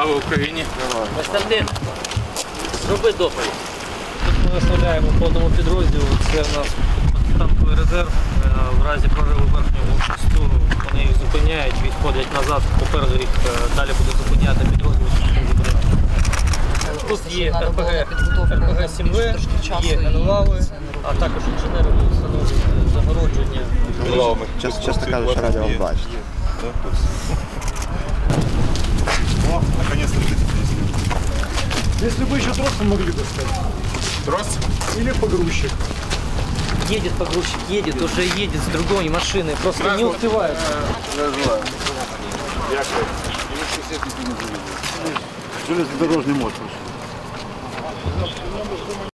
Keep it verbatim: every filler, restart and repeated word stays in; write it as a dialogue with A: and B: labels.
A: Слава Україні!
B: Костянтин, зроби доповідь. Тут ми виставляємо по одному підрозділу, це у нас танковий резерв. В разі прориву верхнього шесту вони їх зупиняють, відходять назад, попереду їх далі буде зупиняти підрозділ. Тут є РПГ сім В, є НЛАВи, а також інженери встановлюють загородження.
C: Чесно кажучи, радіо вам бачить.
D: О, наконец-то вот эти песни.
E: Если бы еще тросом могли достать.
D: Трос?
E: Или погрузчик.
B: Едет погрузчик, едет, уже едет с другой машины, просто не успевает.
C: Железнодорожный мост.